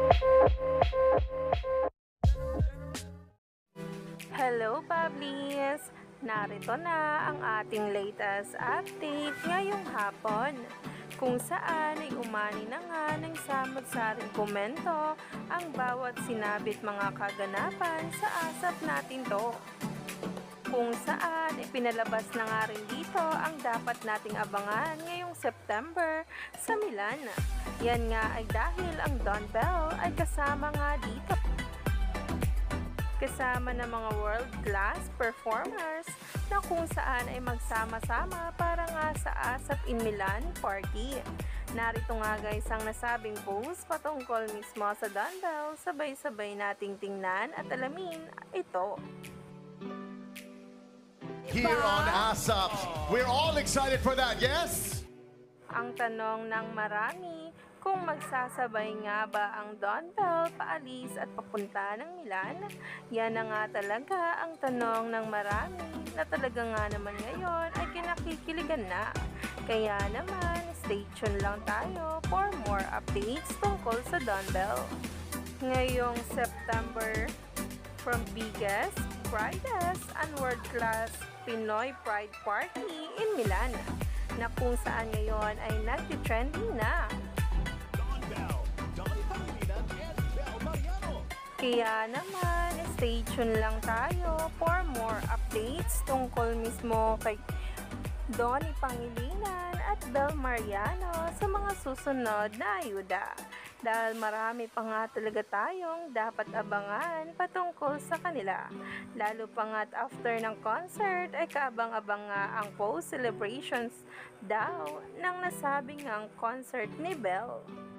Hello, Pablis! Narito na ang ating latest update ngayong hapon, kung saan ay umani na nga ng samot-saring komento ang bawat sinabit mga kaganapan sa asap natin to. Kung saan ipinalabas na nga rin dito ang dapat nating abangan ngayong September sa Milan. Yan nga ay dahil ang Don Bell ay kasama nga dito. Kasama ng mga world-class performers na kung saan ay magsama-sama para nga sa ASAP in Milan party. Narito nga guys ang nasabing post patungkol mismo sa Don Bell, sabay-sabay nating tingnan at alamin ito. Here on ASAP, we're all excited for that, yes? Ang tanong ng marami, kung magsasabay nga ba ang Don Bell paalis at papunta ng Milan? Yan na nga talaga ang tanong ng marami na talaga nga naman ngayon ay kinakikiligan na. Kaya naman, stay tuned lang tayo for more updates tungkol sa Don Bell. Ngayong September, from biggest, brightest, and world-class Pinoy Pride Party in Milan, na kung saan ngayon ay nag-trending na. Kaya naman, stay tuned lang tayo for more updates tungkol mismo kay Donnie Pangilinan at Bel Mariano sa mga susunod na ayuda. Dahil marami pa nga talaga tayong dapat abangan patungkol sa kanila. Lalo pa nga't after ng concert ay kaabang-abang nga ang post celebrations daw ng nasabing ang concert ni Bel.